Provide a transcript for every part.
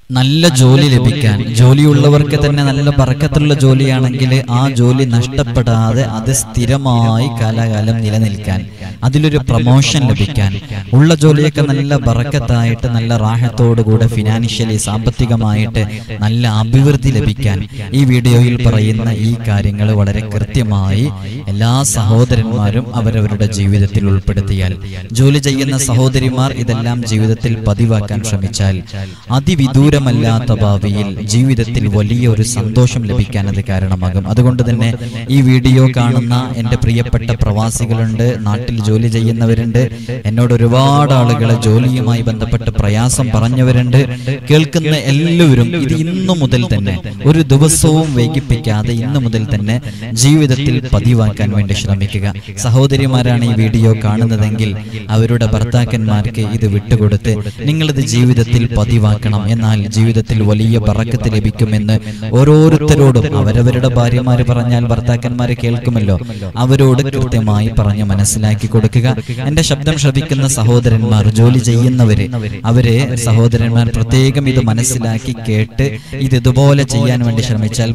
നല്ല ജോലി ലഭിക്കാൻ, ജോലിയുള്ളവർക്ക് തന്നെ നല്ല ബറക്കത്തുള്ള ജോലിയാണെങ്കിൽ ആ ജോലി നഷ്ടപ്പെടാതെ അത് സ്ഥിരമായി കാലാകാലം നിലനിൽക്കാൻ, അതിലൊരു പ്രൊമോഷൻ ലഭിക്കാൻ, ഉള്ള ജോലിയൊക്കെ നല്ല ബറക്കത്തായിട്ട് നല്ല റാഹത്തോടുകൂടെ ഫിനാൻഷ്യലി സാമ്പത്തികമായിട്ട് നല്ല അഭിവൃദ്ധി ലഭിക്കാൻ ഈ വീഡിയോയിൽ പറയുന്ന ഈ കാര്യങ്ങൾ വളരെ കൃത്യമായി എല്ലാ സഹോദരന്മാരും അവരവരുടെ ജീവിതത്തിൽ ഉൾപ്പെടുത്തിയാൽ, ജോലി ചെയ്യുന്ന സഹോദരിമാർ ഇതെല്ലാം ജീവിതത്തിൽ പതിവാക്കാൻ ശ്രമിച്ചാൽ അതിവിദൂരമല്ലാത്ത ഭാവിയിൽ ജീവിതത്തിൽ വലിയൊരു സന്തോഷം ലഭിക്കാൻ അത് കാരണമാകും. അതുകൊണ്ട് തന്നെ ഈ വീഡിയോ കാണുന്ന എൻ്റെ പ്രിയപ്പെട്ട പ്രവാസികളുണ്ട്, നാട്ടിൽ ജോലി ചെയ്യുന്നവരുണ്ട്, എന്നോട് ഒരുപാട് ആളുകൾ ജോലിയുമായി ബന്ധപ്പെട്ട് പ്രയാസം പറഞ്ഞവരുണ്ട്. കേൾക്കുന്ന എല്ലാവരും ഇത് ഇന്നു മുതൽ തന്നെ, ഒരു ദിവസവും വൈകിപ്പിക്കാതെ ഇന്നു മുതൽ തന്നെ ജീവിതത്തിൽ പതിവാക്കാൻ വേണ്ടി ശ്രമിക്കുക. സഹോദരിമാരാണ് ഈ വീഡിയോ കാണുന്നതെങ്കിൽ അവരുടെ ഭർത്താക്കന്മാർക്ക് ഇത് വിട്ടുകൊടുത്ത് നിങ്ങളിത് ജീവിതത്തിൽ പതിവാക്കണം. എന്നാൽ ജീവിതത്തിൽ വലിയ ബറക്കത്ത് ലഭിക്കുമെന്ന് ഓരോരുത്തരോടും അവരവരുടെ ഭാര്യമാര് പറഞ്ഞാൽ ഭർത്താക്കന്മാര് കേൾക്കുമല്ലോ, അവരോട് കൃത്യമായി പറഞ്ഞ് മനസ്സിലാക്കി കൊടുക്കുക. എന്റെ ശബ്ദം ശ്രവിക്കുന്ന സഹോദരന്മാർ, ജോലി ചെയ്യുന്നവര്, അവര് സഹോദരന്മാർ പ്രത്യേകം ഇത് മനസ്സിലാക്കി കേട്ട് ഇതുപോലെ ചെയ്യാൻ വേണ്ടി ശ്രമിച്ചാൽ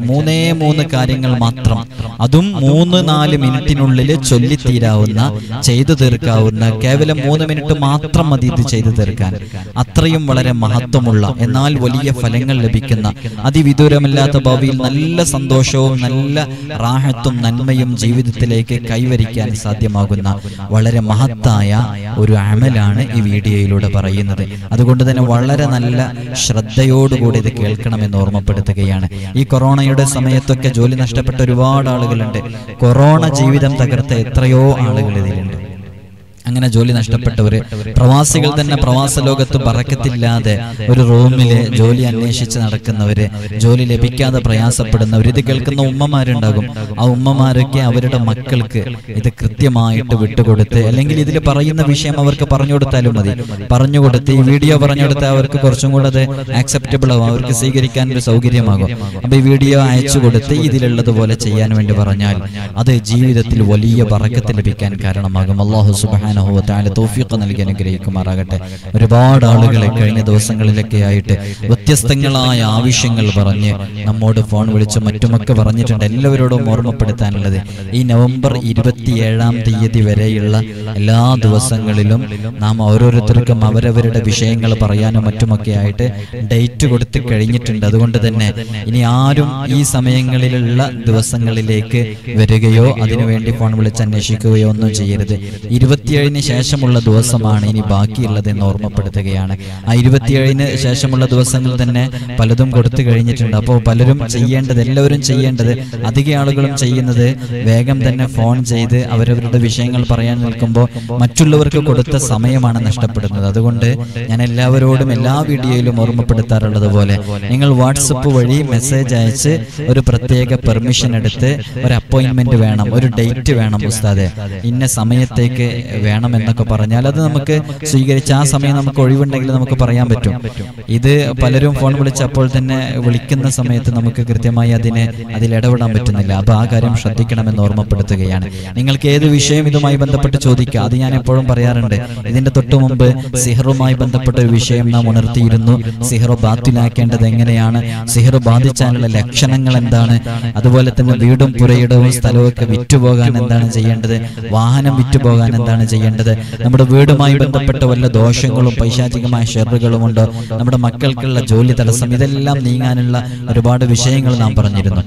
3 കാര്യങ്ങൾ മാത്രം, അതും 3-4 മിനിറ്റിനുള്ളിൽ ചൊല്ലിത്തീരാവുന്ന, ചെയ്തു തീർക്കാവുന്ന, കേവലം 3 മിനിറ്റ് മാത്രം മതി ഇത് ചെയ്തു തീർക്കാൻ. അത്രയും വളരെ മഹത്വമുള്ള, എന്നാൽ വലിയ ഫലങ്ങൾ ലഭിക്കുന്ന, അതിവിദൂരമല്ലാത്ത ഭാവിയിൽ നല്ല സന്തോഷവും നല്ല റാഹത്തും നന്മയും ജീവിതത്തിലേക്ക് കൈവരിക്കാൻ സാധ്യമാകുന്ന വളരെ മഹത്തായ ഒരു അമലാണ് ഈ വീഡിയോയിലൂടെ പറയുന്നത്. അതുകൊണ്ട് തന്നെ വളരെ നല്ല ശ്രദ്ധയോടുകൂടി ഇത് കേൾക്കണമെന്ന് ഓർമ്മപ്പെടുത്തുകയാണ്. ഈ കൊറോണയുടെ സമയത്തൊക്കെ ജോലി നഷ്ടപ്പെട്ട ഒരുപാട് ആളുകളുണ്ട്. കൊറോണ ജീവിതം തകർത്ത എത്രയോ ആളുകൾ ഇതിലുണ്ട്. അങ്ങനെ ജോലി നഷ്ടപ്പെട്ടവര്, പ്രവാസികൾ തന്നെ, പ്രവാസ ലോകത്ത് ബറക്കത്തില്ലാതെ ഒരു റൂമില് ജോലി അന്വേഷിച്ച് നടക്കുന്നവര്, ജോലി ലഭിക്കാതെ പ്രയാസപ്പെടുന്നവർ, ഇത് കേൾക്കുന്ന ഉമ്മമാരുണ്ടാകും. ആ ഉമ്മമാരൊക്കെ അവരുടെ മക്കൾക്ക് ഇത് കൃത്യമായിട്ട് വിട്ടുകൊടുത്ത്, അല്ലെങ്കിൽ ഇതിൽ പറയുന്ന വിഷയം അവർക്ക് പറഞ്ഞു കൊടുത്താലും മതി, പറഞ്ഞുകൊടുത്ത് ഈ വീഡിയോ പറഞ്ഞു കൊടുത്താൽ അവർക്ക് കുറച്ചും കൂടെ അത് ആക്സെപ്റ്റബിൾ ആകും, അവർക്ക് സ്വീകരിക്കാൻ ഒരു സൗകര്യമാകും. അപ്പൊ ഈ വീഡിയോ അയച്ചു കൊടുത്ത് ഇതിലുള്ളതുപോലെ ചെയ്യാൻ വേണ്ടി പറഞ്ഞാൽ അത് ജീവിതത്തിൽ വലിയ ബറക്കത്ത് ലഭിക്കാൻ കാരണമാകും. അല്ലാഹു സുബ്ഹാനഹു വ തആല തൗഫീഖ് നൽകി അനുഗ്രഹിക്കുമാറാകട്ടെ. ഒരുപാട് ആളുകളെ കഴിഞ്ഞ ദിവസങ്ങളിലൊക്കെ ആയിട്ട് വ്യത്യസ്തങ്ങളായ ആവശ്യങ്ങൾ പറഞ്ഞ് നമ്മോട് ഫോൺ വിളിച്ച് മറ്റുമൊക്കെ പറഞ്ഞിട്ടുണ്ട്. എല്ലാവരോടും ഓർമ്മപ്പെടുത്താനുള്ളത്, ഈ നവംബർ 27-ാം തീയതി വരെയുള്ള എല്ലാ ദിവസങ്ങളിലും നാം ഓരോരുത്തർക്കും അവരവരുടെ വിഷയങ്ങൾ പറയാനും മറ്റുമൊക്കെ ആയിട്ട് ഡേറ്റ് കൊടുത്ത് കഴിഞ്ഞിട്ടുണ്ട്. അതുകൊണ്ട് തന്നെ ഇനി ആരും ഈ സമയങ്ങളിലുള്ള ദിവസങ്ങളിലേക്ക് വരികയോ അതിനുവേണ്ടി ഫോൺ വിളിച്ച് അന്വേഷിക്കുകയോ ഒന്നും ചെയ്യരുത്. 27-ന് ശേഷമുള്ള ദിവസമാണ് ഇനി ബാക്കിയുള്ളതെന്ന് ഓർമ്മപ്പെടുത്തുകയാണ്. ആ 27-ന് ശേഷമുള്ള ദിവസങ്ങൾ തന്നെ പലതും കൊടുത്തു കഴിഞ്ഞിട്ടുണ്ട്. അപ്പോൾ പലരും ചെയ്യേണ്ടത്, എല്ലാവരും ചെയ്യേണ്ടത്, അധിക ആളുകളും ചെയ്യുന്നത് വേഗം തന്നെ ഫോൺ ചെയ്ത് അവരവരുടെ വിഷയങ്ങൾ പറയാൻ നിൽക്കുമ്പോൾ മറ്റുള്ളവർക്ക് കൊടുത്ത സമയമാണ് നഷ്ടപ്പെടുന്നത്. അതുകൊണ്ട് ഞാൻ എല്ലാവരോടും എല്ലാ വീഡിയോയിലും ഓർമ്മപ്പെടുത്താറുള്ളത് പോലെ നിങ്ങൾ വാട്സപ്പ് വഴി മെസ്സേജ് അയച്ച് ഒരു പ്രത്യേക പെർമിഷൻ എടുത്ത് ഒരു അപ്പോയിന്റ്മെന്റ് വേണം, ഒരു ഡേറ്റ് വേണം ഉസ്താദെ, ഇന്ന സമയത്തേക്ക് വേണമെന്നൊക്കെ പറഞ്ഞാൽ അത് നമുക്ക് സ്വീകരിച്ച് ആ സമയം നമുക്ക് ഒഴിവുണ്ടെങ്കിൽ നമുക്ക് പറയാൻ പറ്റും. ഇത് പലരും ഫോൺ വിളിച്ചപ്പോൾ തന്നെ വിളിക്കുന്ന സമയത്ത് നമുക്ക് കൃത്യമായി അതിലിടപെടാൻ പറ്റുന്നില്ല. അപ്പൊ ആ കാര്യം ശ്രദ്ധിക്കണമെന്ന് ഓർമ്മപ്പെടുത്തുകയാണ്. നിങ്ങൾക്ക് ഏത് വിഷയം ഇതുമായി ബന്ധപ്പെട്ട് ചോദിക്കുക, അത് ഞാൻ എപ്പോഴും പറയാറുണ്ട്. ഇതിന്റെ തൊട്ടു മുമ്പ് സിഹറുമായി ബന്ധപ്പെട്ട ഒരു വിഷയം നാം ഉണർത്തിയിരുന്നു. സിഹർ ബാത്തിലാക്കേണ്ടത് എങ്ങനെയാണ്, സിഹർ ബാധിച്ചാലുള്ള ലക്ഷണങ്ങൾ എന്താണ്, അതുപോലെ തന്നെ വീടും പുരയിടവും സ്ഥലവും ഒക്കെ വിറ്റുപോകാൻ എന്താണ് ചെയ്യേണ്ടത്, വാഹനം വിറ്റുപോകാൻ എന്താണ് ചെയ്യേണ്ടത്, നമ്മുടെ വീടുമായി ബന്ധപ്പെട്ട വല്ല ദോഷങ്ങളും പൈശാചികമായ ഷർറുകളും ഉണ്ടോ, നമ്മുടെ മക്കൾക്കുള്ള ജോലി തടസ്സം, ഇതെല്ലാം നീങ്ങാനുള്ള ഒരുപാട് വിഷയങ്ങൾ നാം പറഞ്ഞിരുന്നു.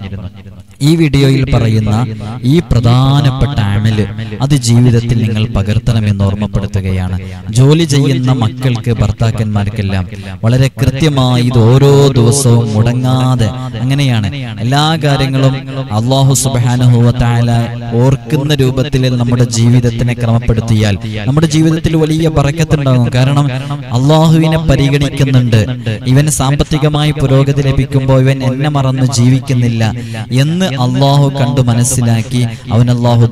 ഈ വീഡിയോയിൽ പറയുന്ന ഈ പ്രധാനപ്പെട്ട അമല് അത് ജീവിതത്തിൽ നിങ്ങൾ പകർത്തണമെന്ന് ഓർമ്മപ്പെടുത്തുകയാണ്. ജോലി ചെയ്യുന്ന മക്കൾക്ക്, ഭർത്താക്കന്മാർക്കെല്ലാം വളരെ കൃത്യമായി ഇത് ഓരോ ദിവസവും മുടങ്ങാതെ, അങ്ങനെയാണ് എല്ലാ കാര്യങ്ങളും അല്ലാഹു സുബ്ഹാനഹു വ തആല ഓർക്കുന്ന രൂപത്തിൽ നമ്മുടെ ജീവിതത്തിനെ ക്രമപ്പെടുത്തിയാൽ നമ്മുടെ ജീവിതത്തിൽ വലിയ ബറക്കത്ത് ഉണ്ടാകും. കാരണം അല്ലാഹുവിനെ പരിഗണിക്കുന്നുണ്ട്, ഇവൻ സാമ്പത്തികമായി പുരോഗതി ലഭിക്കുമ്പോൾ ഇവൻ എന്നെ മറന്ന് ജീവിക്കുന്നില്ല എന്ന് അള്ളാഹു കണ്ടു മനസ്സിലാക്കി അവൻ അള്ളാഹു ധാരാളം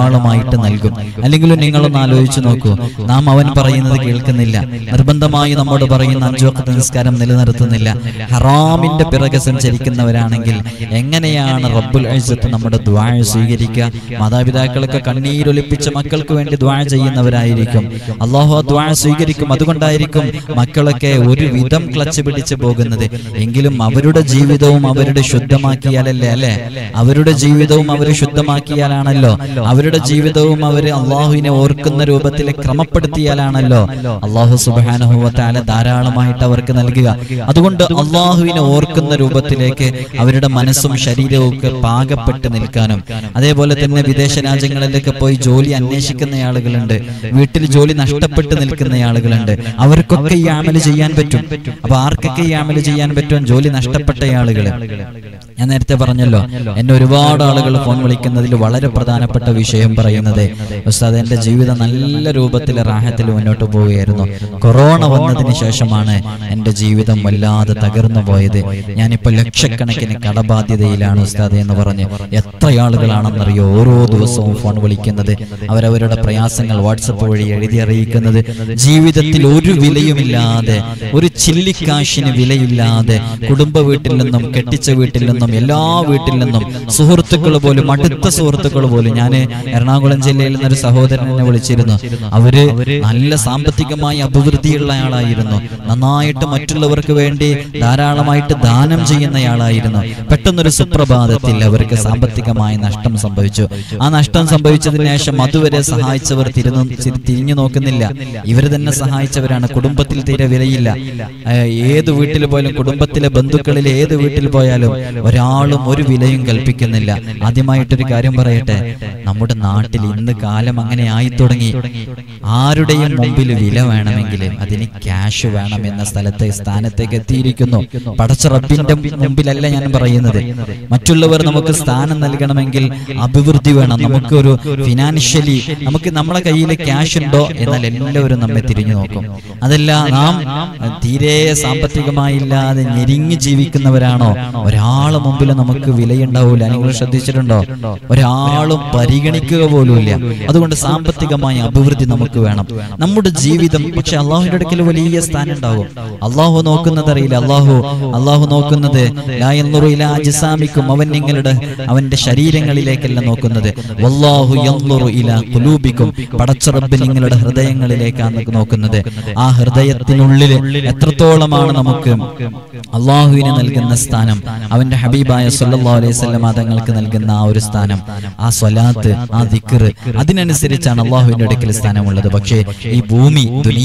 ധാരാളമായിട്ട് നൽകും. അല്ലെങ്കിലും നിങ്ങളൊന്ന് ആലോചിച്ച് നോക്കൂ, നാം അവൻ പറയുന്നത് കേൾക്കുന്നില്ല, നിർബന്ധമായി നമ്മോട് പറയുന്ന 5 വഖ്ത് നിസ്കാരം നിലനിർത്തുന്നില്ല, ഹറാമിന്റെ പിറകെ സഞ്ചരിക്കുന്നവരാണെങ്കിൽ എങ്ങനെയാണ് റബ്ബുൽ ഇസ്സത്ത് നമ്മുടെ ദുആ സ്വീകരിക്കുക? മാതാപിതാക്കളൊക്കെ കണ്ണീരൊലിപ്പിച്ച മക്കൾക്ക് വേണ്ടി ദുആ ചെയ്യുന്നവരായിരിക്കും, അല്ലാഹു ആ ദുആ സ്വീകരിക്കും. അതുകൊണ്ടായിരിക്കും മക്കളൊക്കെ ഒരു വിധം ക്ലച്ച് പിടിച്ച് പോകുന്നത്. എങ്കിലും അവരുടെ ജീവിതവും അവരുടെ ശുദ്ധമാക്കിയാലല്ലേ, അല്ലെ? അവരുടെ ജീവിതവും അവർ ശുദ്ധമാക്കിയാലാണല്ലോ, അവരുടെ ജീവിതവും അവർ അള്ളാഹുവിനെ ഓർക്കുന്ന രൂപത്തിൽ ക്രമപ്പെടുത്തിയാലാണല്ലോ അള്ളാഹു സുബ്ഹാനഹു വ തആല ധാരാളമായിട്ട് അവർക്ക് നൽകുക. അതുകൊണ്ട് അള്ളാഹുവിനെ ഓർക്കുന്ന രൂപത്തിലേക്ക് അവരുടെ മനസ്സും ശരീരവും ഒക്കെ പാകപ്പെട്ട് നിൽക്കാനും, അതേപോലെ തന്നെ വിദേശ രാജ്യങ്ങളിലൊക്കെ പോയി ജോലി അന്വേഷിക്കുന്ന ആളുകളുണ്ട്, വീട്ടിൽ ജോലി നഷ്ടപ്പെട്ട് നിൽക്കുന്ന ആളുകളുണ്ട്. അവർക്കൊക്കെ ഈ അമൽ ചെയ്യാൻ പറ്റും. അപ്പൊ ആർക്കൊക്കെ ഈ അമൽ ചെയ്യാൻ പറ്റും? ജോലി നഷ്ടപ്പെട്ട ആളുകൾ. ഞാൻ നേരത്തെ പറഞ്ഞല്ലോ, എന്നെ ഒരുപാട് ആളുകൾ ഫോൺ വിളിക്കുന്നതിൽ വളരെ പ്രധാനപ്പെട്ട വിഷയം പറയുന്നത്, ഉസ്താദ് എന്റെ ജീവിതം നല്ല രൂപത്തിൽ റാഹത്തിൽ മുന്നോട്ട് പോവുകയായിരുന്നു, കൊറോണ വന്നതിന് ശേഷമാണ് എന്റെ ജീവിതം വല്ലാതെ തകർന്നു പോയത്, ഞാനിപ്പോ ലക്ഷക്കണക്കിന് കടബാധ്യതയിലാണ് ഉസ്താദ് എന്ന് പറഞ്ഞ് എത്ര ആളുകളാണെന്നറിയോ ഓരോ ദിവസവും ഫോൺ വിളിക്കുന്നത്, അവരവരുടെ പ്രയാസങ്ങൾ വാട്സപ്പ് വഴി എഴുതി അറിയിക്കുന്നത്. ജീവിതത്തിൽ ഒരു വിലയുമില്ലാതെ, ഒരു ചില്ലിക്കാശിന് വിലയില്ലാതെ കുടുംബ വീട്ടിൽ നിന്നും കെട്ടിച്ച വീട്ടിൽ നിന്നും എല്ലാ വീട്ടിൽ നിന്നും സുഹൃത്തുക്കൾ പോലും, അടുത്ത സുഹൃത്തുക്കൾ പോലും, ഞാൻ എറണാകുളം ജില്ലയിൽ നിന്നൊരു സഹോദരനെ വിളിച്ചിരുന്നു. അവര് നല്ല സാമ്പത്തികമായി അഭിവൃദ്ധിയുള്ള ആളായിരുന്നു, നന്നായിട്ട് മറ്റുള്ളവർക്ക് വേണ്ടി ധാരാളമായിട്ട് ദാനം ചെയ്യുന്നയാളായിരുന്നു. പെട്ടെന്നൊരു സുപ്രഭാതത്തിൽ അവർക്ക് സാമ്പത്തികമായ നഷ്ടം സംഭവിച്ചു. ആ നഷ്ടം സംഭവിച്ചതിന് ശേഷം അതുവരെ സഹായിച്ചവർ തിരിഞ്ഞു നോക്കുന്നില്ല, ഇവർ തന്നെ സഹായിച്ചവരാണ്. കുടുംബത്തിൽ തീരെ വിലയില്ല. ഏത് വീട്ടിൽ പോയാലും, കുടുംബത്തിലെ ബന്ധുക്കളിൽ ഏത് വീട്ടിൽ പോയാലും ഒരാളും ഒരു വിലയും കൽപ്പിക്കുന്നില്ല. ആദ്യമായിട്ടൊരു കാര്യം പറയട്ടെ, നമ്മുടെ നാട്ടിൽ ഇന്ന് കാലം അങ്ങനെ ആയി തുടങ്ങി. ആരുടെയും മുമ്പിൽ വില വേണമെങ്കിൽ അതിന് ക്യാഷ് വേണം എന്ന സ്ഥാനത്തേക്ക് എത്തിയിരിക്കുന്നു. പടച്ച റബ്ബിന്റെ മുമ്പിലല്ല ഞാൻ പറയുന്നത്. മറ്റുള്ളവർ നമുക്ക് സ്ഥാനം നൽകണമെങ്കിൽ അഭിവൃദ്ധി വേണം, നമുക്കൊരു ഫിനാൻഷ്യലി നമുക്ക് നമ്മളെ കയ്യിൽ ക്യാഷ് ഉണ്ടോ എന്നാൽ എല്ലാവരും നമ്മെ തിരിഞ്ഞു നോക്കും. അതല്ല, നാം തീരെ സാമ്പത്തികമായി ഇല്ലാതെ ഞെരിഞ്ഞു ജീവിക്കുന്നവരാണോ, ഒരാളെ മുമ്പിൽ നമുക്ക് വിലയുണ്ടാവൂല. നിങ്ങൾ ശ്രദ്ധിച്ചിട്ടുണ്ടോ? ഒരാളും പരിഗണിക്കുക പോലുമില്ല. അതുകൊണ്ട് സാമ്പത്തികമായ അഭിവൃദ്ധി നമുക്ക് വേണം, നമ്മുടെ ജീവിതം. പക്ഷെ അള്ളാഹുവിന്റെ അടുക്കൽ വലിയ സ്ഥാനം ഉണ്ടാവും. അള്ളാഹു നോക്കുന്നത് അറിയില്ല, അള്ളാഹു നോക്കുന്നത് ലാ യൻദുറു ഇലാ അജ്സാമിക്കും, അവന്റെ ശരീരങ്ങളിലേക്കല്ല നോക്കുന്നത്. വല്ലാഹു യൻദുറു ഇലാ ഖുലൂബിക്കും, പടച്ച റബ്ബ് നിങ്ങളുടെ ഹൃദയങ്ങളിലേക്കാണ് നോക്കുന്നത്. ആ ഹൃദയത്തിനുള്ളിൽ എത്രത്തോളമാണ് നമുക്ക് അള്ളാഹുവിന് നൽകുന്ന സ്ഥാനം, അവന്റെ ഹബീബായ സല്ലല്ലാഹു അലൈഹി വസല്ലം തങ്ങൾക്ക് നൽകുന്ന ആ ഒരു സ്ഥാനം, ആ സ്വലാത്ത്, ആ ദിക്ർ, അതിനനുസരിച്ചാണ് അള്ളാഹുവിന്റെ അടുക്കൽ സ്ഥാനമുള്ളത്. പക്ഷേ ഈ ഭൂമി,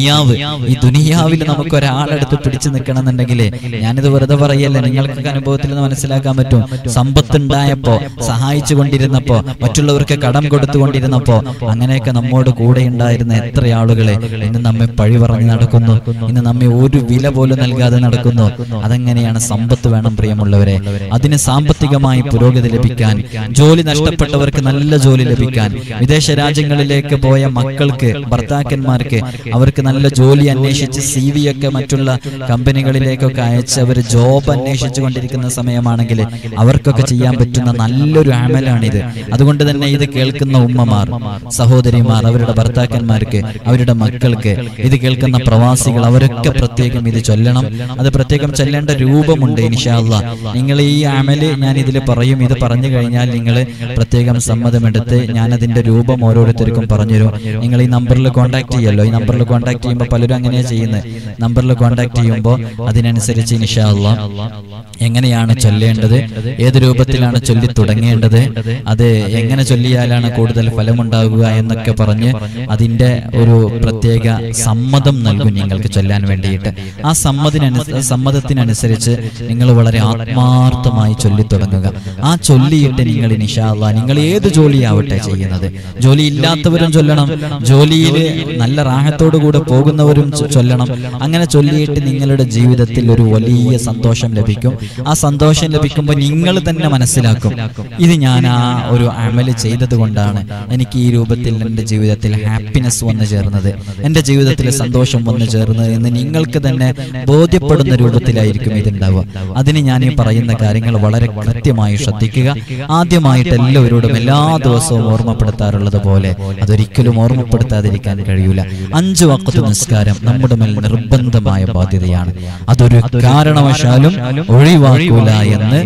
ഈ ദുനിയാവിൽ നമുക്ക് ഒരാളെടുത്ത് പിടിച്ചു നിൽക്കണം എന്നുണ്ടെങ്കിൽ, ഞാനിത് വെറുതെ പറയല്ല, നിങ്ങൾക്ക് അനുഭവത്തിൽ നിന്ന് മനസ്സിലാക്കാൻ പറ്റും. സമ്പത്തുണ്ടായപ്പോ, സഹായിച്ചു കൊണ്ടിരുന്നപ്പോ, മറ്റുള്ളവർക്ക് കടം കൊടുത്തുകൊണ്ടിരുന്നപ്പോ, അങ്ങനെയൊക്കെ നമ്മോട് കൂടെ ഉണ്ടായിരുന്ന എത്ര ആളുകളെ ഇന്ന് നമ്മെ പഴി പറഞ്ഞു നടക്കുന്നു, ഇന്ന് നമ്മെ ഒരു വില പോലും നൽകാതെ നടക്കുന്നു. അതെങ്ങനെയാണ്? സമ്പത്ത് വേണം പ്രിയമുള്ളവരെ. അതിന് സാമ്പത്തികമായി പുരോഗതി ലഭിക്കാൻ, ജോലി നഷ്ടപ്പെട്ടവർക്ക് നല്ല ജോലി ലഭിക്കാൻ, വിദേശ രാജ്യങ്ങളിലേക്ക് പോയ മക്കൾക്ക്, ഭർത്താക്കന്മാർക്ക് അവർക്ക് നല്ല ജോലി അന്വേഷിച്ച് CV ഒക്കെ മറ്റുള്ള കമ്പനികളിലേക്കൊക്കെ അയച്ച് അവർ ജോബ് അന്വേഷിച്ചു കൊണ്ടിരിക്കുന്ന സമയമാണെങ്കിൽ അവർക്കൊക്കെ ചെയ്യാൻ പറ്റുന്ന നല്ലൊരു അമലാണിത്. അതുകൊണ്ട് തന്നെ ഇത് കേൾക്കുന്ന ഉമ്മമാർ, സഹോദരിമാർ, അവരുടെ ഭർത്താക്കന്മാർക്ക്, അവരുടെ മക്കൾക്ക്, ഇത് കേൾക്കുന്ന പ്രവാസികൾ, അവരൊക്കെ പ്രത്യേകം ഇത് ചൊല്ലണം. അത് പ്രത്യേകം ചൊല്ലേണ്ട രൂപമുണ്ട്. ഇൻഷാ അല്ലാഹ് നിങ്ങൾ ഈ അമല് ഞാൻ ഇതിൽ പറയും. ഇത് പറഞ്ഞു കഴിഞ്ഞാൽ നിങ്ങൾ പ്രത്യേകം സമ്മതമെടുത്ത് ഞാൻ അതിന്റെ രൂപം ഓരോരുത്തർക്കും പറഞ്ഞുതരും. നിങ്ങൾ ഈ നമ്പറിൽ കോൺടാക്ട് ചെയ്യല്ലോ. ഈ നമ്പറിൽ കോൺടാക്ട് ചെയ്യുമ്പോൾ പലരും അങ്ങനെയാണ് ചെയ്യുന്നത്. നമ്പറിൽ കോൺടാക്ട് ചെയ്യുമ്പോൾ അതിനനുസരിച്ച് ഇൻഷാ അല്ലാഹ് എങ്ങനെയാണ് ചൊല്ലേണ്ടത്, ഏത് രൂപത്തിലാണ് ചൊല്ലി തുടങ്ങേണ്ടത്, അത് എങ്ങനെ ചൊല്ലിയാലാണ് കൂടുതൽ ഫലമുണ്ടാകുക എന്നൊക്കെ പറഞ്ഞ് അതിന്റെ ഒരു പ്രത്യേക സമ്മതം നൽകും നിങ്ങൾക്ക് ചൊല്ലാൻ വേണ്ടിയിട്ട്. ആ സമ്മതത്തിനനുസരിച്ച് നിങ്ങൾ വളരെ ആത്മാർത്ഥമായി ചൊല്ലി തുടങ്ങുക. ആ ചൊല്ലിയിട്ട് നിങ്ങൾ ഇൻഷാ അല്ലാഹ് നിങ്ങൾ ഏത് ജോലിയാവട്ടെ ചെയ്യുന്നത്, ജോലി ഇല്ലാത്തവരും ചൊല്ലണം, ജോലിയിൽ നല്ല റാഹത്തോടു കൂടെ പോകുന്നവരും ചൊല്ലണം. അങ്ങനെ ചൊല്ലിയിട്ട് നിങ്ങളുടെ ജീവിതത്തിൽ ഒരു വലിയ സന്തോഷം ലഭിക്കും. ആ സന്തോഷം ലഭിക്കുമ്പോൾ നിങ്ങൾ തന്നെ മനസ്സിലാക്കും, ഇത് ഞാൻ ആ ഒരു അമല് ചെയ്തത് കൊണ്ടാണ് എനിക്ക് ഈ രൂപത്തിൽ എൻ്റെ ജീവിതത്തിൽ ഹാപ്പിനെസ് വന്നു ചേർന്നത്, എൻ്റെ ജീവിതത്തിൽ സന്തോഷം വന്നു ചേർന്നത് എന്ന് നിങ്ങൾക്ക് തന്നെ ബോധ്യപ്പെടുന്ന രൂപത്തിലായിരിക്കും ഇതുണ്ടാവുക. അതിന് ഞാൻ ഈ പറയുന്ന കാര്യങ്ങൾ വളരെ കൃത്യമായി ശ്രദ്ധിക്കുക. ആദ്യമായിട്ട് എല്ലാവരോടും എല്ലാ ദിവസവും ഓർമ്മപ്പെടുത്താറുള്ളത് പോലെ അതൊരിക്കലും ഓർമ്മപ്പെടുത്താതിരിക്കാൻ കഴിയൂല. 5 വഖ്ത് നിസ്കാരം നമ്മുടെ മേൽ നിർബന്ധമായ ബാധ്യതയാണ്. അതൊരു കാരണവശാലും ഒഴിവാക്കൂല എന്ന്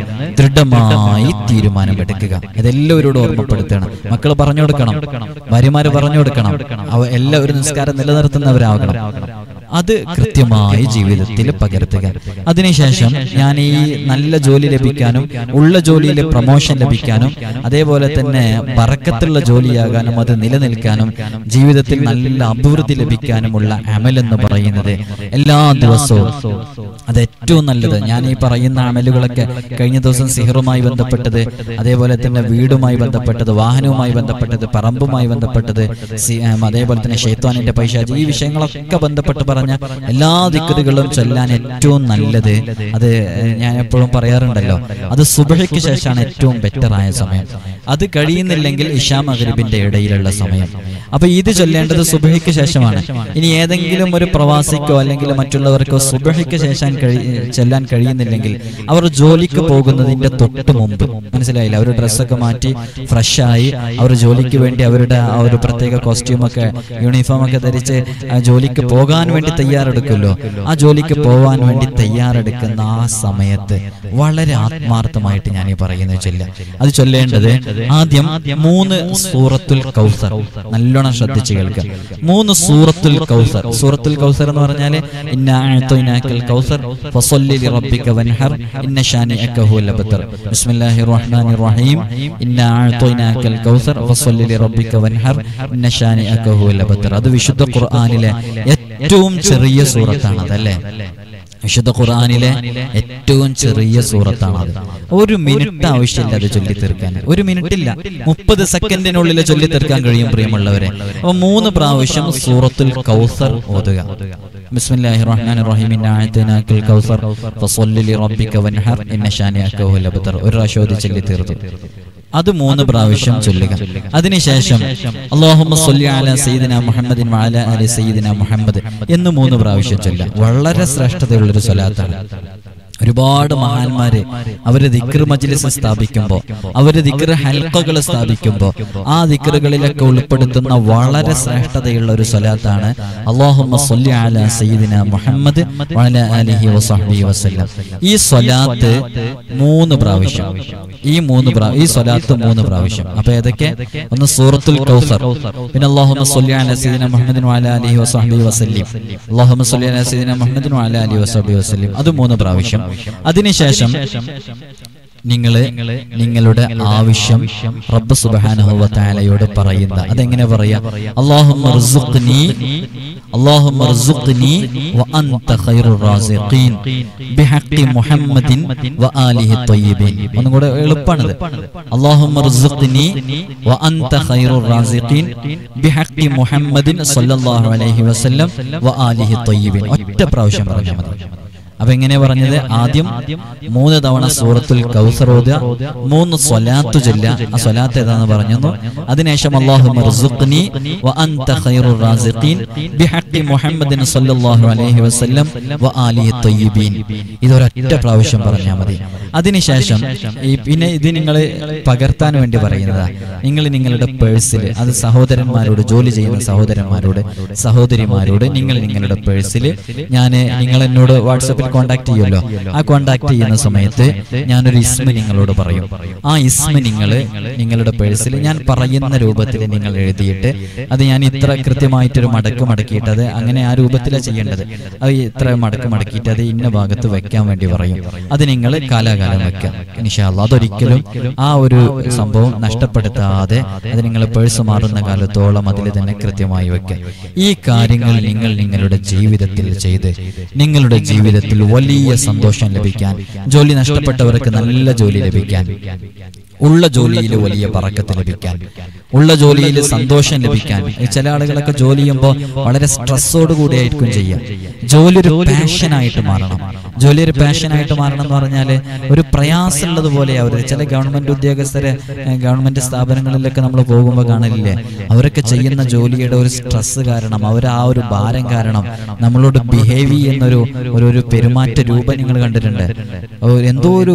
ദൃഢമായി തീരുമാനമെടുക്കുക. ഇതെല്ലാവരോടും ഓർമ്മപ്പെടുത്തണം. മക്കൾ പറഞ്ഞു കൊടുക്കണം, ഭാര്യമാര് പറഞ്ഞു കൊടുക്കണം, എല്ലാവരും നിസ്കാരം നിലനിർത്തുന്നവരാകണം. അത് കൃത്യമായി ജീവിതത്തിൽ പകർത്തുക. അതിനുശേഷം ഞാൻ ഈ നല്ല ജോലി ലഭിക്കാനും ഉള്ള ജോലിയിൽ പ്രമോഷൻ ലഭിക്കാനും അതേപോലെ തന്നെ ബറക്കത്തുള്ള ജോലിയാകാനും അത് നിലനിൽക്കാനും ജീവിതത്തിൽ നല്ല അഭിവൃദ്ധി ലഭിക്കാനുമുള്ള അമലെന്ന് പറയുന്നത് എല്ലാ ദിവസവും അത് ഏറ്റവും നല്ലത്. ഞാൻ ഈ പറയുന്ന അമലുകളൊക്കെ കഴിഞ്ഞ ദിവസം സിഹറുമായി ബന്ധപ്പെട്ടത്, അതേപോലെ തന്നെ വീടുമായി ബന്ധപ്പെട്ടത്, വാഹനവുമായി ബന്ധപ്പെട്ടത്, പറമ്പുമായി ബന്ധപ്പെട്ടത്, അതേപോലെ തന്നെ ശൈത്വാനിന്റെ പൈശാചി, ഈ വിഷയങ്ങളൊക്കെ ബന്ധപ്പെട്ട് പറഞ്ഞ എല്ലാ ദിക്റുകളും ചൊല്ലാൻ ഏറ്റവും നല്ലത്, അത് ഞാൻ എപ്പോഴും പറയാറുണ്ടല്ലോ, അത് സുബ്ഹിക്ക് ശേഷമാണ് ഏറ്റവും ബെറ്ററായ സമയം. അത് കഴിയുന്നില്ലെങ്കിൽ ഇശാ മഗ്രിബിന്റെ ഇടയിലുള്ള സമയം. അപ്പൊ ഇത് ചൊല്ലേണ്ടത് സുബ്ഹിക്ക് ശേഷമാണ്. ഇനി ഏതെങ്കിലും ഒരു പ്രവാസിക്കോ അല്ലെങ്കിൽ മറ്റുള്ളവർക്കോ സുബ്ഹിക്ക് ശേഷം ചെല്ലാൻ കഴിയുന്നില്ലെങ്കിൽ അവർ ജോലിക്ക് പോകുന്നതിന്റെ തൊട്ട് മുമ്പ്, മനസ്സിലായില്ല, അവർ ഡ്രസ്സൊക്കെ മാറ്റി ഫ്രഷായി അവർ ജോലിക്ക് വേണ്ടി അവരുടെ ആ ഒരു പ്രത്യേക കോസ്റ്റ്യൂമൊക്കെ യൂണിഫോമൊക്കെ ധരിച്ച് ജോലിക്ക് പോകാൻ വേണ്ടി തയ്യാറെടുക്കുമല്ലോ, ആ ജോലിക്ക് പോകാൻ വേണ്ടി തയ്യാറെടുക്കുന്ന ആ സമയത്ത് വളരെ ആത്മാർത്ഥമായിട്ട് ഞാൻ ഈ പറയുന്നത് ചൊല്ല. അത് ചൊല്ലേണ്ടത് ആദ്യം 3 സൂറത്തുൽ കൗസർ നല്ലോണം ശ്രദ്ധിച്ച് കേൾക്കുക. 3 സൂറത്തുൽ കൗസർ. സൂറത്തുൽ കൗസർ എന്ന് പറഞ്ഞാൽ ഇന്നാ അഅ്തൈനാക്കൽ കൗസർ ഫസല്ലി ലിറബ്ബിക വൻഹർ ഇന്ന ശാനിഅക ഹുവൽ അബ്തർ. ബിസ്മില്ലാഹിർ റഹ്മാനിർ റഹീം. ഇന്നാ അഅ്തൈനാക്കൽ കൗസർ ഫസല്ലി ലിറബ്ബിക വൻഹർ ഇന്ന ശാനിഅക ഹുവൽ അബ്തർ. അത് വിശുദ്ധ ഖുർആനിലെ ഏറ്റവും ചെറിയ സൂറത്താണ് അതല്ലേ? വിശുദ്ധ ഖുർആനിലെ ഏറ്റവും ചെറിയ സൂറത്താണത്. 1 മിനിറ്റ് ആവശ്യമില്ല അത് ചൊല്ലി തീർക്കാൻ. 1 മിനിറ്റ് ഇല്ല, 30 സെക്കൻഡിനുള്ളിൽ ചൊല്ലി തീർക്കാൻ കഴിയും പ്രിയമുള്ളവരെ. അപ്പോൾ 3 പ്രാവശ്യം സൂറത്തുൽ കൗസർ ഓതുക. ബിസ്മില്ലാഹിർ റഹ്മാനിർ റഹീം. ഇന്നാ അഅ്തൈനാക്കൽ കൗസർ ഫസല്ലി ലിറബ്ബിക വൻഹർ ഇന്ന ശാനിഅക ഹുവൽ അബ്തർ. ഒരു പ്രാവശ്യം ഓതി ചൊല്ലി തീർത്തു. അത് 3 പ്രാവശ്യം ചൊല്ലുക. അതിനുശേഷം അല്ലാഹുമ്മ സ്വല്ലി അലാ സയ്യിദിനാ മുഹമ്മദിൻ വഅലാ ആലി സയ്യിദിനാ മുഹമ്മദ് എന്ന് 3 പ്രാവശ്യം ചൊല്ലുക. വളരെ ശ്രേഷ്ഠതയുള്ളൊരു സ്വലാത്താണ്. ഒരുപാട് മഹാന്മാര് അവര് ദിക്ർ മജ്ലിസ് സ്ഥാപിക്കുമ്പോൾ, അവര് ദിക്ർ ഹൽഖകൾ സ്ഥാപിക്കുമ്പോൾ ആ ദിക്റുകളിലൊക്കെ ഉൾപ്പെടുത്തുന്ന വളരെ ശ്രേഷ്ഠതയുള്ള ഒരു സ്വലാത്താണ് അല്ലാഹുമ്മ സ്വല്ലി അലാ സയ്യിദിനാ മുഹമ്മദ് വഅലാ ആലിഹി വസഹ്ബിഹി വസല്ലം. ഈ സ്വലാത്ത് 3 പ്രാവശ്യം, ഈ സ്വലാത്ത് 3 പ്രാവശ്യം. അപ്പൊ ഏതൊക്കെ? ഒന്ന് സൂറത്തുൽ കൗസർ, പിന്നെ അല്ലാഹുമ്മ സ്വല്ലി അലാ സയ്യിദിനാ മുഹമ്മദിൻ വഅലാ ആലിഹി വസഹ്ബിഹി വസല്ലം, അല്ലാഹുമ്മ സ്വല്ലി അലാ സയ്യിദിനാ മുഹമ്മദിൻ വഅലാ ആലിഹി വസഹ്ബിഹി വസല്ലം. അത് 3 പ്രാവശ്യം. അതിനുശേഷം നിങ്ങളുടെ ആവശ്യം റബ്ബ് സുബ്ഹാനഹു വ തആലയോട് പറയുന്ന, അതെങ്ങനെ പറയാ? അല്ലാഹുമ്മ ർസുഖ്നി വ അൻത ഖൈറുർ റാസിഖീൻ ബിഹഖി മുഹമ്മദിൻ വ ആലിഹി ത്വയ്യിബീൻ. ഒന്നും കൂടെ എളുപ്പമാണിത്. അല്ലാഹുമ്മ ർസുഖ്നി വ അൻത ഖൈറുർ റാസിഖീൻ ബിഹഖി മുഹമ്മദിൻ സ്വല്ലല്ലാഹു അലൈഹി വസല്ലം വ ആലിഹി ത്വയ്യിബീൻ. ഒറ്റ പ്രാവശ്യം പറഞ്ഞാൽ മതി. അപ്പൊ എങ്ങനെ പറഞ്ഞത്? ആദ്യം 3 തവണ സൂറത്തുൽ കൗസർ ഓതുക, 3 സ്വലാത്ത് ചൊല്ലുക. ആ സ്വലാത്ത് ഏതാന്ന് പറഞ്ഞു. അതിനുശേഷം അല്ലാഹുമ്മ ർസുഖ്നി വ അൻത ഖൈറുർ റാസിഖീൻ ബിഹഖി മുഹമ്മദിൻ സ്വല്ലല്ലാഹു അലൈഹി വസല്ലം വ ആലിഹി ത്വയ്യിബീൻ. ഇതൊരൊറ്റ പ്രാവശ്യം പറഞ്ഞാൽ മതി. അതിനുശേഷം പിന്നെ ഇത് നിങ്ങൾ പകർത്താൻ വേണ്ടി പറയുന്നതാ. നിങ്ങൾ നിങ്ങളുടെ പേഴ്സിൽ, അത് സഹോദരന്മാരോട്, ജോലി ചെയ്യുന്ന സഹോദരന്മാരോട്, സഹോദരിമാരോട് നിങ്ങൾ നിങ്ങളുടെ പേഴ്സിൽ, നിങ്ങൾ എന്നോട് വാട്സാപ്പിൽ കോണ്ടാക്ട് ചെയ്യുമല്ലോ, ആ കോണ്ടാക്ട് ചെയ്യുന്ന സമയത്ത് ഞാനൊരു ഇസ്മ നിങ്ങളോട് പറയും. ആ ഇസ്മ നിങ്ങളുടെ പേഴ്സിൽ ഞാൻ പറയുന്ന രൂപത്തിൽ നിങ്ങൾ എഴുതിയിട്ട്, അത് ഞാൻ ഇത്ര കൃത്യമായിട്ടൊരു മടക്കിയിട്ട്, അത് അങ്ങനെ ആ രൂപത്തിലാണ് ചെയ്യേണ്ടത്. അത് ഇത്ര മടക്കിയിട്ട് അത് ഇന്ന ഭാഗത്ത് വെക്കാൻ വേണ്ടി പറയും. അത് നിങ്ങൾ കാലാകാലം വെക്കാം ഇൻഷാ അല്ലാഹ്. അതൊരിക്കലും ആ ഒരു സംഭവം നഷ്ടപ്പെടുത്താതെ അത് നിങ്ങൾ പേഴ്സ് മാറുന്ന കാലത്തോളം അതിൽ തന്നെ കൃത്യമായി വെക്കുക. ഈ കാര്യങ്ങൾ നിങ്ങൾ നിങ്ങളുടെ ജീവിതത്തിൽ ചെയ്ത് നിങ്ങളുടെ ജീവിതത്തിൽ വലിയ സന്തോഷം ലഭിക്കാൻ, ജോലി നഷ്ടപ്പെട്ടവർക്ക് നല്ല ജോലി ലഭിക്കാൻ, ഉള്ള ജോലിയിൽ വലിയ ബറക്കത്ത് ലഭിക്കാൻ, ഉള്ള ജോലിയിൽ സന്തോഷം ലഭിക്കാൻ. ചില ആളുകളൊക്കെ ജോലി ചെയ്യുമ്പോൾ വളരെ സ്ട്രെസ്സോട് കൂടി ആയിരിക്കും ചെയ്യുക. ജോലി ഒരു പാഷനായിട്ട് മാറണം. ജോലി ഒരു പാഷനായിട്ട് മാറണം എന്ന് പറഞ്ഞാൽ ഒരു പ്രയാസമുള്ളതുപോലെയാവരുത്. ചില ഗവൺമെന്റ് ഉദ്യോഗസ്ഥരെ ഗവൺമെന്റ് സ്ഥാപനങ്ങളിലൊക്കെ നമ്മൾ പോകുമ്പോൾ കാണലില്ലേ, അവരൊക്കെ ചെയ്യുന്ന ജോലിയുടെ ഒരു സ്ട്രെസ് കാരണം, അവർ ആ ഒരു ഭാരം കാരണം നമ്മളോട് ബിഹേവ് ചെയ്യുന്നൊരു ഒരു പെരുമാറ്റ രൂപം നിങ്ങൾ കണ്ടിട്ടുണ്ട്. എന്തോ ഒരു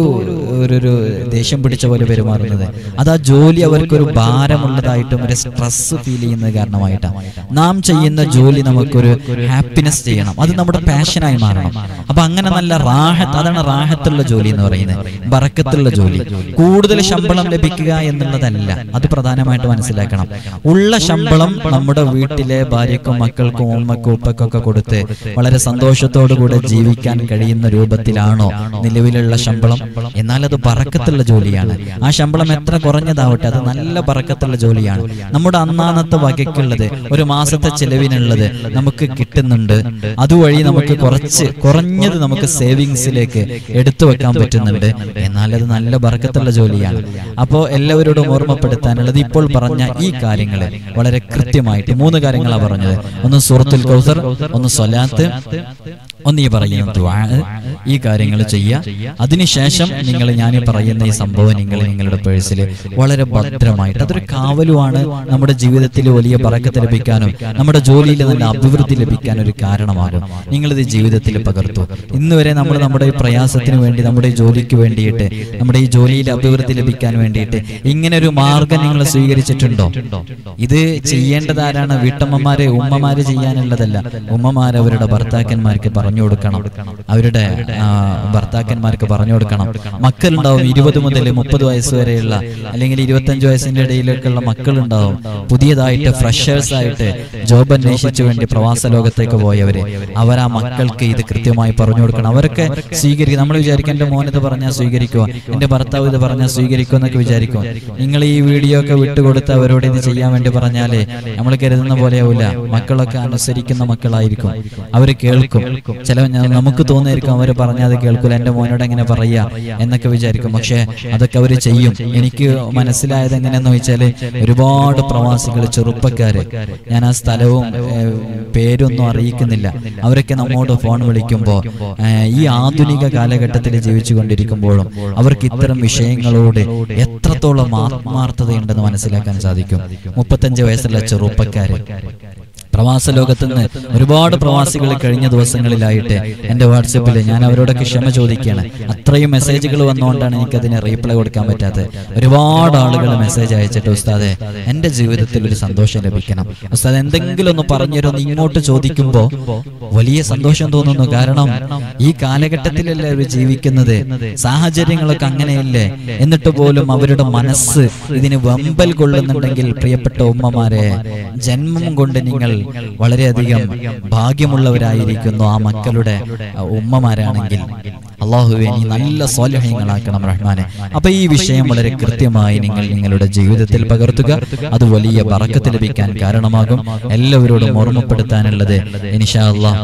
ദേഷ്യം പിടിച്ച പോലെ പെരുമാറുന്നത്, അത് ആ ജോലി അവർക്കൊരു ഭാരമുള്ളതായിട്ടും ഒരു സ്ട്രെസ് ഫീൽ ചെയ്യുന്നത് കാരണമായിട്ടാണ്. നാം ചെയ്യുന്ന ജോലി നമുക്കൊരു ഹാപ്പിനെസ് ചെയ്യണം, അത് നമ്മുടെ പാഷനായി മാറണം. അപ്പൊ അങ്ങനെ നല്ല റാഹത്ത്, അതാണ് റാഹത്തുള്ള ജോലി എന്ന് പറയുന്നത്, ബറക്കത്തുള്ള ജോലി. കൂടുതൽ ശമ്പളം ലഭിക്കുക എന്നുള്ളതല്ല, അത് പ്രധാനമായിട്ട് മനസ്സിലാക്കണം. ഉള്ള ശമ്പളം നമ്മുടെ വീട്ടിലെ ഭാര്യക്കും മക്കൾക്കും ഉമ്മക്കും ഉപ്പക്കൊക്കെ കൊടുത്ത് വളരെ സന്തോഷത്തോടുകൂടെ ജീവിക്കാൻ കഴിയുന്ന രൂപത്തിലാണോ നിലവിലുള്ള ശമ്പളം? എന്നാൽ അത് ബറക്കത്തുള്ള ജോലിയാണ്. ആ ശമ്പളം എത്ര കുറഞ്ഞതാവട്ടെ, അത് നല്ല ബറക്കത്തുള്ള ജോലിയാണ്. നമ്മുടെ അന്നാന്നത്തെ വകയ്ക്കുള്ളത്, ഒരു മാസത്തെ ചെലവിനുള്ളത് നമുക്ക് കിട്ടുന്നുണ്ട്. അതുവഴി നമുക്ക് കുറഞ്ഞത് നമുക്ക് സേവിങ്സിലേക്ക് എടുത്തു വെക്കാൻ പറ്റുന്നുണ്ട്. എന്നാൽ അത് നല്ല ബറക്കത്തുള്ള ജോലിയാണ്. അപ്പോൾ എല്ലാവരോടും ഓർമ്മപ്പെടുത്താനുള്ളത്, ഇപ്പോൾ പറഞ്ഞ ഈ കാര്യങ്ങൾ വളരെ കൃത്യമായിട്ട് 3 കാര്യങ്ങളാണ് പറഞ്ഞത്. ഒന്ന് സൂറത്തുൽ കൗസർ, ഒന്ന് സ്വലാത്ത്, ഒന്ന് ഈ പറയുന്ന ദുആ. ഈ കാര്യങ്ങൾ ചെയ്യുക. അതിനുശേഷം ഞാൻ പറയുന്ന ഈ സംഭവം നിങ്ങളുടെ പേഴ്സിൽ വളരെ ഭദ്രമായിട്ട്, അതൊരു കാവലുമാണ്, നമ്മുടെ ജീവിതത്തിൽ വലിയ ബറക്കത്ത് ലഭിക്കാനും നമ്മുടെ ജോലിയിൽ നല്ല അഭിവൃദ്ധി ലഭിക്കാനും ഒരു കാരണമാകും. നിങ്ങളിത് ജീവിതത്തിൽ പകർത്തു. ഇന്ന് വരെ നമ്മൾ നമ്മുടെ പ്രയാസത്തിന് വേണ്ടി, നമ്മുടെ ജോലിക്ക് വേണ്ടിയിട്ട്, നമ്മുടെ ഈ ജോലിയിൽ അഭിവൃദ്ധി ലഭിക്കാൻ വേണ്ടിയിട്ട് ഇങ്ങനെ ഒരു മാർഗം നിങ്ങൾ സ്വീകരിച്ചിട്ടുണ്ടോ? ഇത് ചെയ്യേണ്ടതാരാണ്? വീട്ടമ്മമാരെ, ഉമ്മമാര് ചെയ്യാനുള്ളതല്ല. ഉമ്മമാർ അവരുടെ ഭർത്താക്കന്മാർക്ക് പറഞ്ഞു കൊടുക്കണം, അവരുടെ ഭർത്താക്കന്മാർക്ക് പറഞ്ഞു കൊടുക്കണം. മക്കളുണ്ടാവും 20 മുതൽ 30 വയസ്സ് വരെയുള്ള, അല്ലെങ്കിൽ 25 വയസ്സിന്റെ ഇടയിലേക്കുള്ള മക്കളുണ്ടാവും. പുതിയതായിട്ട് ഫ്രഷേഴ്സ് ആയിട്ട് ജോബ് അന്വേഷിച്ചു വേണ്ടി പ്രവാസ ലോകത്തേക്ക് പോയവര്, അവർ ആ മക്കൾക്ക് ഇത് കൃത്യമായി പറഞ്ഞു കൊടുക്കണം. അവരൊക്കെ സ്വീകരിക്കും. നമ്മൾ വിചാരിക്കും എന്റെ മോനിത് പറഞ്ഞാൽ സ്വീകരിക്കുക, എന്റെ ഭർത്താവ് ഇത് പറഞ്ഞാൽ സ്വീകരിക്കുക എന്നൊക്കെ വിചാരിക്കും. നിങ്ങൾ ഈ വീഡിയോ ഒക്കെ വിട്ടുകൊടുത്ത് അവരോട് ഇത് ചെയ്യാൻ വേണ്ടി പറഞ്ഞാലേ നമ്മൾ കരുതുന്ന പോലെയാവില്ല. മക്കളൊക്കെ അനുസരിക്കുന്ന മക്കളായിരിക്കും, അവർ കേൾക്കും. നമുക്ക് തോന്നിയിരിക്കും അവര് പറഞ്ഞാൽ അത് കേൾക്കൂല, എന്റെ മോനോട് എങ്ങനെ പറയാ എന്നൊക്കെ വിചാരിക്കും. പക്ഷെ അതൊക്കെ അവര് ചെയ്യും. എനിക്ക് മനസ്സിലായത് എങ്ങനെയെന്ന് വെച്ചാല്, ഒരുപാട് പ്രവാസികൾ, ചെറുപ്പക്കാര്, ഞാൻ ആ സ്ഥലവും പേരൊന്നും അറിയിക്കുന്നില്ല, അവരൊക്കെ നമ്മോട് ഫോൺ വിളിക്കുമ്പോൾ ഈ ആധുനിക കാലഘട്ടത്തിൽ ജീവിച്ചു കൊണ്ടിരിക്കുമ്പോഴും അവർക്ക് ഇത്തരം വിഷയങ്ങളോട് എത്രത്തോളം ആത്മാർത്ഥതയുണ്ടെന്ന് മനസ്സിലാക്കാൻ സാധിക്കും. 35 വയസ്സുള്ള ചെറുപ്പക്കാര് പ്രവാസ ലോകത്തുനിന്ന് ഒരുപാട് പ്രവാസികൾ കഴിഞ്ഞ ദിവസങ്ങളിലായിട്ട് എൻ്റെ വാട്സപ്പിൽ, ഞാൻ അവരോടൊക്കെ ക്ഷമ ചോദിക്കുകയാണ്. അത്രയും മെസ്സേജുകൾ വന്നുകൊണ്ടാണ് എനിക്കതിന് റീപ്ലൈ കൊടുക്കാൻ പറ്റാത്തത്. ഒരുപാട് ആളുകൾ മെസ്സേജ് അയച്ചിട്ട്, ഉസ്താദെ എൻ്റെ ജീവിതത്തിൽ ഒരു സന്തോഷം ലഭിക്കണം, ഉസ്താദ് എന്തെങ്കിലും ഒന്ന് പറഞ്ഞുതരുമെന്ന് ഇങ്ങോട്ട് ചോദിക്കുമ്പോൾ വലിയ സന്തോഷം തോന്നുന്നു. കാരണം ഈ കാലഘട്ടത്തിലല്ലേ അവർ ജീവിക്കുന്നത്, സാഹചര്യങ്ങളൊക്കെ അങ്ങനെയല്ലേ. എന്നിട്ട് പോലും അവരുടെ മനസ്സ് ഇതിന് വെമ്പൽ കൊള്ളുന്നുണ്ടെങ്കിൽ, പ്രിയപ്പെട്ട ഉമ്മമാരെ, ജന്മം കൊണ്ട് നിങ്ങൾ വളരെയധികം ഭാഗ്യമുള്ളവരായിരിക്കുന്നു. ആ മക്കളുടെ ഉമ്മമാരാണെങ്കിൽ അല്ലാഹുവേ നീ നല്ല സ്വാലിഹീങ്ങളാക്കണം റഹ്മാനെ. അപ്പൊ ഈ വിഷയം വളരെ കൃത്യമായി നിങ്ങളുടെ ജീവിതത്തിൽ പകർത്തുക. അത് വലിയ ബറക്കത്ത് ലഭിക്കാൻ കാരണമാകും. എല്ലാവരോടും ഓർമ്മപ്പെടുത്താനുള്ളത്, ഇൻഷാ അല്ലാഹ്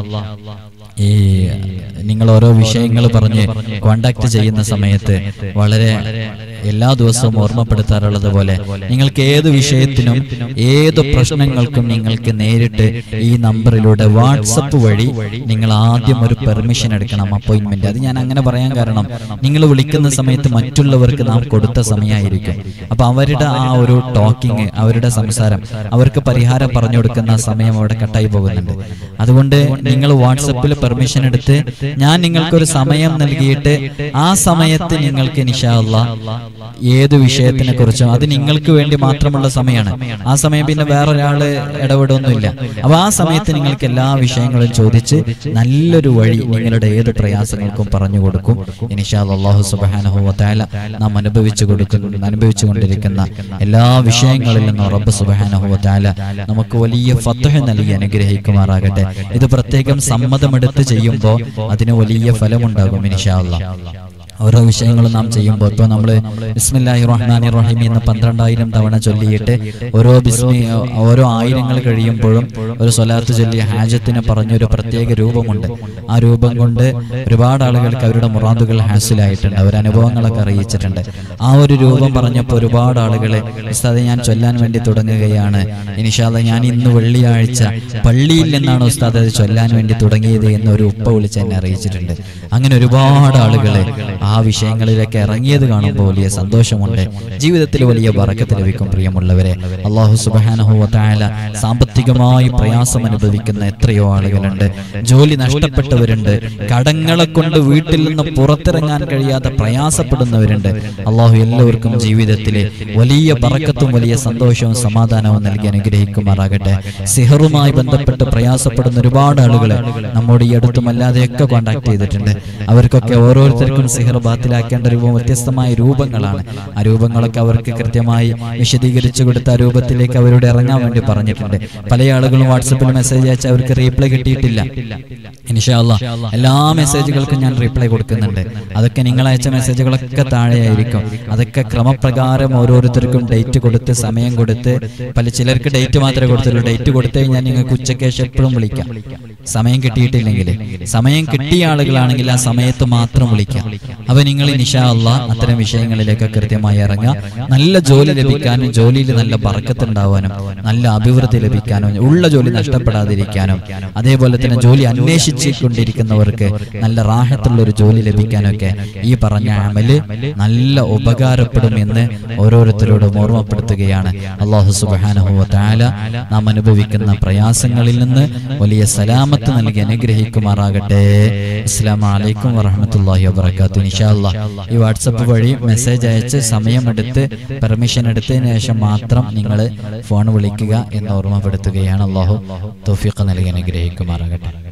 ഈ നിങ്ങൾ ഓരോ വിഷയങ്ങൾ പറഞ്ഞ് കോണ്ടാക്ട് ചെയ്യുന്ന സമയത്ത് വളരെ എല്ലാ ദിവസവും ഓർമ്മപ്പെടുത്താറുള്ളത് പോലെ, നിങ്ങൾക്ക് ഏത് വിഷയത്തിനും ഏത് പ്രശ്നങ്ങൾക്കും നിങ്ങൾക്ക് നേരിട്ട് ഈ നമ്പറിലൂടെ വാട്സപ്പ് വഴി നിങ്ങൾ ആദ്യം ഒരു പെർമിഷൻ എടുക്കണം, അപ്പോയിന്റ്മെന്റ്. അത് ഞാൻ അങ്ങനെ പറയാൻ കാരണം, നിങ്ങൾ വിളിക്കുന്ന സമയത്ത് മറ്റുള്ളവർക്ക് നാം കൊടുത്ത സമയമായിരിക്കും. അപ്പൊ അവരുടെ ആ ഒരു ടോക്കിങ്, അവരുടെ സംസാരം, അവർക്ക് പരിഹാരം പറഞ്ഞു കൊടുക്കുന്ന സമയം അവിടെ കട്ടായി പോകുന്നുണ്ട്. അതുകൊണ്ട് നിങ്ങൾ വാട്സപ്പിൽ പെർമിഷൻ എടുത്ത് ഞാൻ നിങ്ങൾക്കൊരു സമയം നൽകിയിട്ട് ആ സമയത്ത് നിങ്ങൾക്ക് ഇൻഷാ അല്ലാഹ് ഏത് വിഷയത്തിനെ കുറിച്ചും, അത് നിങ്ങൾക്ക് വേണ്ടി മാത്രമുള്ള സമയമാണ്. ആ സമയം പിന്നെ വേറൊരാള് ഇടപെടൊന്നുമില്ല. അപ്പൊ ആ സമയത്ത് നിങ്ങൾക്ക് എല്ലാ വിഷയങ്ങളും ചോദിച്ച് നല്ലൊരു വഴി നിങ്ങളുടെ ഏത് പ്രയാസങ്ങൾക്കും പറഞ്ഞു കൊടുക്കും. ഇൻഷാ അല്ലാഹു സുബ്ഹാനഹു വ തആല നാം അനുഭവിച്ചുകൊണ്ടിരിക്കുന്ന എല്ലാ വിഷയങ്ങളിൽ നിന്നും റബ്ബ് സുബ്ഹാനഹു വ തആല നമുക്ക് വലിയ ഫത്ഹ് നൽകി അനുഗ്രഹിക്കുമാറാകട്ടെ. ഇത് പ്രത്യേകം സമ്മതമെടുത്ത് ചെയ്യുമ്പോൾ അതിന് വലിയ ഫലമുണ്ടാകും ഇൻഷാ അല്ലാഹ്. ഓരോ വിഷയങ്ങളും നാം ചെയ്യുമ്പോൾ ഇപ്പോൾ നമ്മൾ ബിസ്മില്ലാഹിർ റഹ്മാനിർ റഹീം എന്ന് 12,000 തവണ ചൊല്ലിയിട്ട് ഓരോ ആയിരങ്ങൾ കഴിയുമ്പോഴും ഒരു സ്വലാത്ത് ചൊല്ലി ഹാജത്തിന് പറഞ്ഞൊരു പ്രത്യേക രൂപമുണ്ട്. ആ രൂപം കൊണ്ട് ഒരുപാട് ആളുകൾക്ക് അവരുടെ മുറാദുകൾ ഹാസിലായിട്ടുണ്ട്, അവരനുഭവങ്ങളൊക്കെ അറിയിച്ചിട്ടുണ്ട്. ആ ഒരു രൂപം പറഞ്ഞപ്പോൾ ഒരുപാട് ആളുകളെ ഉസ്താദെ ഞാൻ ചൊല്ലാൻ വേണ്ടി തുടങ്ങുകയാണ്, ഇൻഷാ അല്ലാഹ് ഞാൻ ഇന്ന് വെള്ളിയാഴ്ച പള്ളിയിൽ നിന്നാണ് ഉസ്താദ് അത് ചൊല്ലാൻ വേണ്ടി തുടങ്ങിയത് എന്നൊരു ഉപ്പ വിളിച്ച് എന്നെ അറിയിച്ചിട്ടുണ്ട്. അങ്ങനെ ഒരുപാട് ആളുകളെ ആ വിഷയങ്ങളിലേക്ക് ഇറങ്ങിയത് കാണുമ്പോൾ വലിയ സന്തോഷമുണ്ട്, ജീവിതത്തിൽ വലിയ ബറക്കത്ത് ലഭിക്കും. പ്രിയമുള്ളവരെ, അല്ലാഹു സുബ്ഹാനഹു വ തആല സാമ്പത്തികമായി പ്രയാസം അനുഭവിക്കുന്ന എത്രയോ ആളുകളുണ്ട്, ജോലി നഷ്ടപ്പെട്ടവരുണ്ട്, കടങ്ങളെ കൊണ്ട് വീട്ടിൽ നിന്ന് പുറത്തിറങ്ങാൻ കഴിയാതെ പ്രയാസപ്പെടുന്നവരുണ്ട്. അല്ലാഹു എല്ലാവർക്കും ജീവിതത്തിലെ വലിയ ബറക്കത്തും വലിയ സന്തോഷവും സമാധാനവും നൽകി അനുഗ്രഹിക്കുമാറാകട്ടെ. സിഹറുമായി ബന്ധപ്പെട്ട് പ്രയാസപ്പെടുന്ന ഒരുപാട് ആളുകൾ നമ്മോട് ഈ അടുത്തും അല്ലാതെയൊക്കെ കോൺടാക്ട് ചെയ്തിട്ടുണ്ട്. അവർക്കൊക്കെ ഓരോരുത്തർക്കും സിഹർ ബാത്തിലാക്കേണ്ട രൂപം വ്യത്യസ്തമായ രൂപങ്ങളാണ്. ആ രൂപങ്ങളൊക്കെ അവർക്ക് കൃത്യമായി വിശദീകരിച്ചു കൊടുത്ത ആ രൂപത്തിലേക്ക് അവരോട് ഇറങ്ങാൻ വേണ്ടി പറഞ്ഞിട്ടുണ്ട്. പല ആളുകളും വാട്സപ്പിൽ മെസ്സേജ് അയച്ചാൽ അവർക്ക് റീപ്ലൈ കിട്ടിയിട്ടില്ല. ഇൻഷാ അല്ലാഹ് എല്ലാ മെസ്സേജുകൾക്കും ഞാൻ റീപ്ലൈ കൊടുക്കുന്നുണ്ട്. അതൊക്കെ നിങ്ങൾ അയച്ച മെസ്സേജുകളൊക്കെ താഴെയായിരിക്കും. അതൊക്കെ ക്രമപ്രകാരം ഓരോരുത്തർക്കും ഡേറ്റ് കൊടുത്ത് സമയം കൊടുത്ത്, ചിലർക്ക് ഡേറ്റ് മാത്രമേ കൊടുത്തുള്ളൂ. ഡേറ്റ് കൊടുത്തു കഴിഞ്ഞാൽ നിങ്ങൾക്ക് ഉച്ചയ്ക്ക് ശേഷം എപ്പോഴും വിളിക്കാം. സമയം കിട്ടിയിട്ടില്ലെങ്കിൽ, സമയം കിട്ടിയ ആളുകളാണെങ്കിൽ ആ സമയത്ത് മാത്രം വിളിക്കാം. അപ്പൊ നിങ്ങൾ ഇൻഷാ അല്ലാഹ് അത്തരം വിഷയങ്ങളിലേക്ക് കൃത്യമായി ഇറങ്ങുക. നല്ല ജോലി ലഭിക്കാനും ജോലിയിൽ നല്ല ബറക്കത്ത് ഉണ്ടാവാനും നല്ല അഭിവൃദ്ധി ലഭിക്കാനും ഉള്ള ജോലി നഷ്ടപ്പെടാതിരിക്കാനും അതേപോലെ തന്നെ ജോലി അന്വേഷിച്ചു കൊണ്ടിരിക്കുന്നവർക്ക് നല്ല റാഹത്തുള്ള ഒരു ജോലി ലഭിക്കാനൊക്കെ ഈ പറഞ്ഞ അമല് നല്ല ഉപകാരപ്പെടുമെന്ന് ഓരോരുത്തരോടും ഓർമ്മപ്പെടുത്തുകയാണ്. അല്ലാഹു സുബ്ഹാനഹു വ തആല നാം അനുഭവിക്കുന്ന പ്രയാസങ്ങളിൽ നിന്ന് വലിയ സലാമത്ത് നൽകി അനുഗ്രഹിക്കുമാറാകട്ടെ. അസ്സലാമു അലൈക്കും വറഹ്മത്തുള്ളാഹി വബറകാതുഹു. ഇൻഷാ അല്ലാഹ് ഈ വാട്സപ്പ് വഴി മെസ്സേജ് അയച്ച് സമയമെടുത്ത് പെർമിഷൻ എടുത്തതിന് ശേഷം മാത്രം നിങ്ങൾ ഫോൺ വിളിക്കുക എന്ന് ഓർമ്മപ്പെടുത്തുകയാണ്. അല്ലാഹു തൗഫീഖ് നൽകി അനുഗ്രഹിക്കുമാറാകട്ടെ.